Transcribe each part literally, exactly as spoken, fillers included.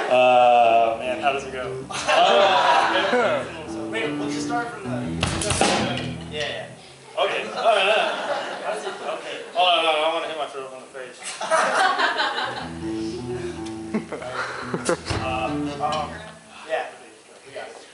Uh, man, how does it go? Uh, Wait, we'll just start from the... Yeah. Okay. Oh, no. How does it go? Okay. Oh, no, no, I want to hit myself on the face. uh, um, yeah. We got it.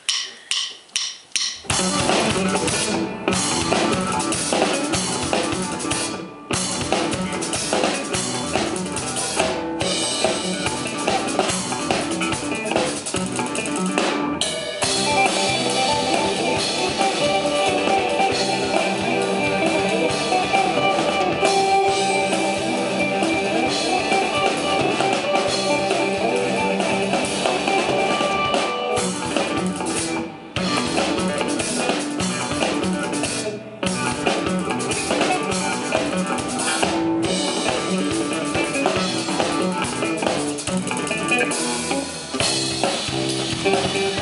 Thank you.